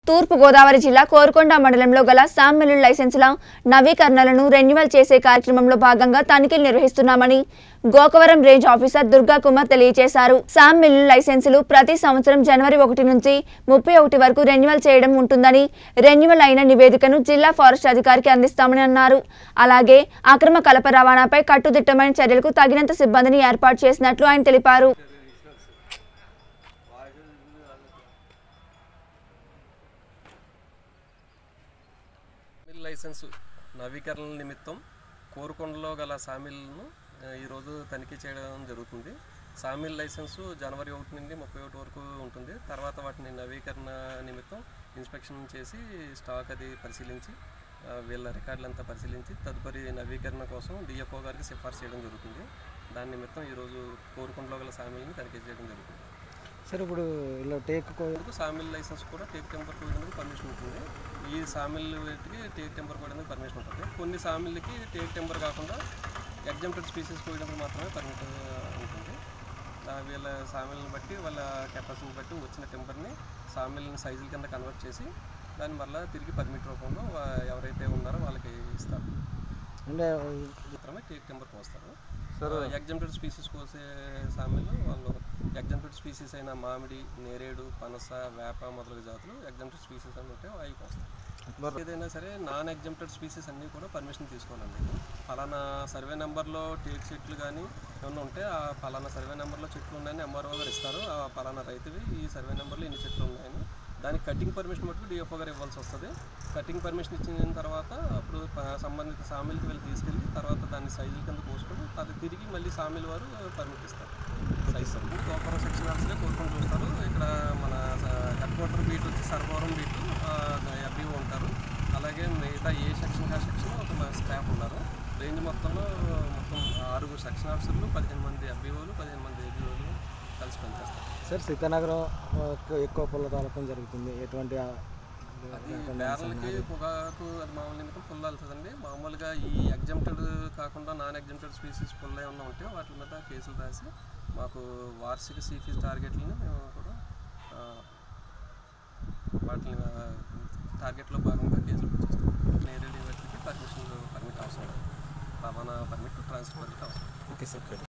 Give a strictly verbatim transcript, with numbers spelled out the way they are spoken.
తూర్పు గోదావరి జిల్లా కోరుకొండ మండలంలో గల సామ్ మిల్లుల లైసెన్సుల నవీకరణలను రెన్యువల్ చేసే కార్యక్రమంలో భాగంగా తనిఖీలు నిర్వహిస్తున్నామని గోకవరం రేంజ్ ఆఫీసర్ దుర్గా కుమార్ తెలియజేశారు. సామ్ మిల్లుల లైసెన్సులు ప్రతి సంవత్సరం జనవరి ఒకటి నుంచి ముప్పై ఒకటి వరకు రెన్యువల్ చేయడం ఉంటుందని, రెన్యువల్ అయిన నివేదికను జిల్లా ఫారెస్ట్ అధికారికి అందిస్తామని అన్నారు. అలాగే అక్రమ కలప రవాణాపై కట్టుదిట్టమైన చర్యలకు తగినంత సిబ్బందిని ఏర్పాటు చేసినట్లు ఆయన తెలిపారు. లైసెన్సు నవీకరణ నిమిత్తం కోరుకొండలో గల సామిల్ను ఈరోజు తనిఖీ చేయడం జరుగుతుంది. సామిల్ లైసెన్సు జనవరి ఒకటి నుండి ముప్పై ఒకటి వరకు ఉంటుంది. తర్వాత వాటిని నవీకరణ నిమిత్తం ఇన్స్పెక్షన్ చేసి స్టాక్ అది పరిశీలించి వీళ్ళ రికార్డులు అంతా పరిశీలించి తదుపరి నవీకరణ కోసం డిఎఫ్ఓ గారికి సిఫార్సు చేయడం జరుగుతుంది. దాని నిమిత్తం ఈరోజు కోరుకొండలో గల సామిల్ని తనిఖీ చేయడం జరుగుతుంది. సార్ ఇప్పుడు ఇలా టేక్ సామిల్ లైసెన్స్ కూడా టేక్ టెంపర్ కోయడానికి పర్మిషన్ ఉంటుంది. ఈ సామిల్ వీటికి టేక్ టెంపర్ కోయడానికి పర్మిషన్ ఉంటుంది. కొన్ని సామిల్కి టేక్ టెంపర్ కాకుండా ఎగ్జామ్టెడ్ స్పీసీస్ కోయడానికి మాత్రమే పర్మిషన్ ఉంటుంది. వీళ్ళ సామిల్ని బట్టి వాళ్ళ కెపాసిటీని బట్టి వచ్చిన టెంపర్ని సామిల్ని సైజుల కింద కన్వర్ట్ చేసి దాన్ని మళ్ళీ తిరిగి పర్మిట్ రూపంలో ఎవరైతే ఉన్నారో వాళ్ళకి ఇస్తారు. అంటే మాత్రమే టేక్ టెంపర్ కోస్తారు. ఎగ్జామ్టెడ్ స్పీసీస్ కోసే సామిల్ వాళ్ళు ఎగ్జామ్టెడ్ స్పీసీస్ అయిన మామిడి, నేరేడు, పనస, వేప మొదలగు జాతులు ఎగ్జామ్టెడ్ స్పీసీస్ అని ఉంటే అవి కోస్తాయి. ఏదైనా సరే నాన్ ఎగ్జామ్టెడ్ స్పీసీస్ అన్నీ కూడా పర్మిషన్ తీసుకోవాలండి. ఫలానా సర్వే నెంబర్లో టేక్ చెట్లు కానీ ఏమన్నా ఉంటే ఆ ఫలానా సర్వే నెంబర్లో చెట్లు ఉన్నాయని ఎంఆర్ఓ గారు ఇస్తారు. ఆ ఫలానా రైతువి ఈ సర్వే నెంబర్లో ఇన్ని చెట్లు ఉన్నాయని దానికి కటింగ్ పర్మిషన్ మటుకు డిఎఫ్ఓ గారు ఇవ్వాల్సి వస్తుంది. కటింగ్ పర్మిషన్ ఇచ్చిన తర్వాత అప్పుడు సంబంధిత సామిల్కి వెళ్ళి తీసుకెళ్ళి తర్వాత దాన్ని సైజుల కింద కోసుకొని అది తిరిగి మళ్ళీ సామిల్ వారు పర్మిట్ ఇస్తారు. సైజ్ గోకవరం సెక్షన్ ఆఫీస్లో కోరుకొని చూస్తారు. ఇక్కడ మన హెడ్ క్వార్టర్ బీట్ వచ్చి సర్వవరం బీట్ ఎఫ్ఈఓ ఉంటారు. అలాగే మిగతా ఏ సెక్షన్ ఆ సెక్షన్ ఒక స్టాఫ్ ఉన్నారు. రేంజ్ మొత్తంలో మొత్తం ఆరుగురు సెక్షన్ ఆఫీసర్లు, పదిహేను మంది ఎఫ్ఈఓలు, పదిహేను మంది ఏబీఓలు కలిసి పనిచేస్తారు. సార్ సీతానగరం ఎక్కువ పుల్ల తాలకం జరుగుతుంది. ఎటువంటి బేర్లకి పొగాకు అది మామూలు నిమిత్తం పుల్ల వెళ్తుందండి. మామూలుగా ఈ ఎగ్జామ్టెడ్ కాకుండా నాన్ ఎగ్జామ్టెడ్ స్పీసీస్ పుల్ల ఏమన్నా ఉంటే వాటి మీద కేసులు రాసి మాకు వార్షిక సీఫీస్ టార్గెట్లను మేము కూడా వాటిని టార్గెట్లో భాగంగా కేసులు వచ్చేస్తాం. నేరేడు వాటికి పర్మిషన్ పర్మిట్ అవసరం, రవాణా పర్మిట్, ట్రాన్స్ఫర్ పర్మిట్ అవసరం. Okay sir.